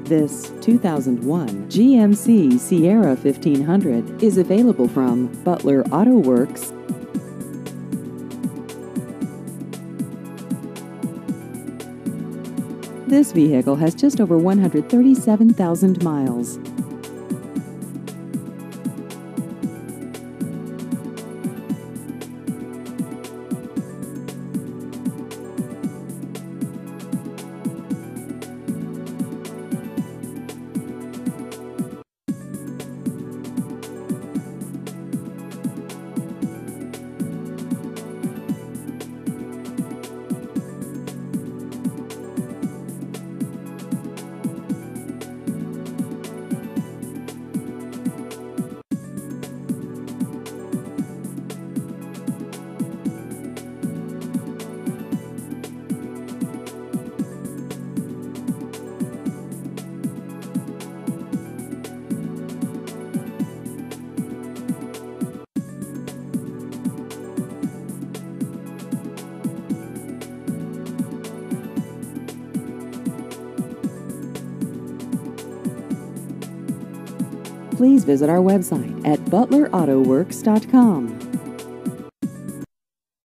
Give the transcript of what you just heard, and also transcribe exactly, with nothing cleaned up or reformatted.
This two thousand one G M C Sierra fifteen hundred is available from Butler Auto Works. This vehicle has just over one hundred thirty-seven thousand miles. Please visit our website at butler auto works dot com.